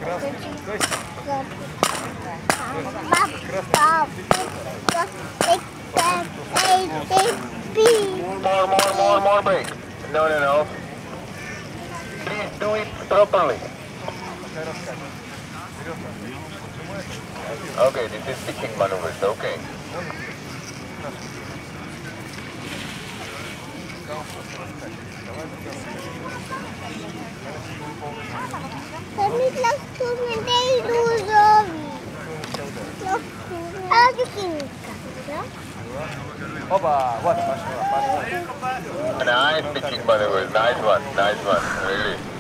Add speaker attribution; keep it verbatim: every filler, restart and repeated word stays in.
Speaker 1: More, more, more, more break. No, no, no. Please do it properly. Okay, this is pitching maneuvers, okay.
Speaker 2: Damit lagst du mit der Illusowi. Lagi kini kan?
Speaker 3: Opa, guarda, passa, passa.
Speaker 1: Nice pitching maneuvers, nice one, nice one, really.